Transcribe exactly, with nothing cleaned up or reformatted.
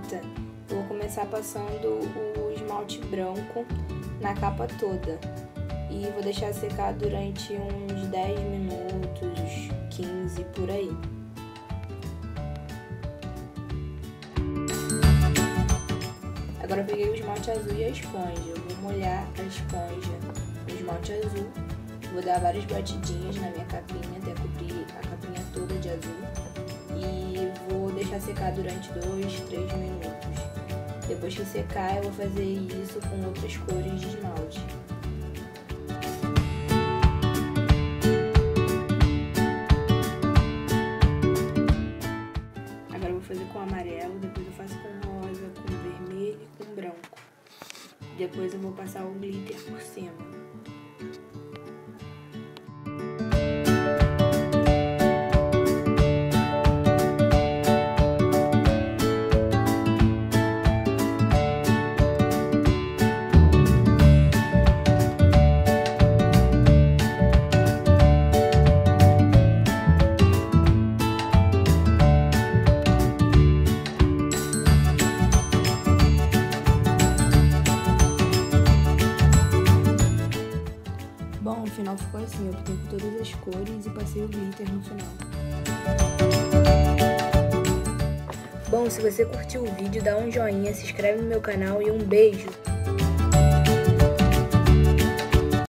tinta, eu vou começar passando o esmalte branco na capa toda. E vou deixar secar durante uns dez minutos, quinze, por aí. Agora eu peguei o esmalte azul e a esponja. Eu vou molhar a esponja no esmalte azul. Vou dar várias batidinhas na minha capinha até cobrir a capinha toda de azul. E vou deixar secar durante dois, três minutos. Depois que secar, eu vou fazer isso com outras cores de esmalte. Agora eu vou fazer com amarelo, depois eu faço com rosa, com vermelho e com branco. Depois eu vou passar o glitter por cima. Bom, o final ficou assim, eu pintei com todas as cores e passei o glitter no final. Bom, se você curtiu o vídeo, dá um joinha, se inscreve no meu canal e um beijo!